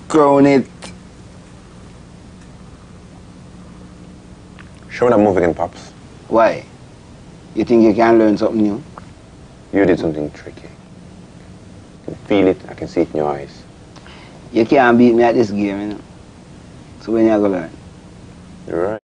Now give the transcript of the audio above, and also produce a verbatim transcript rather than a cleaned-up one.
Crown it. Show that move again, Pops. Why? You think you can learn something new? You did something tricky. I can feel it, I can see it in your eyes. You can't beat me at this game, you know. So when you going to learn? You're right.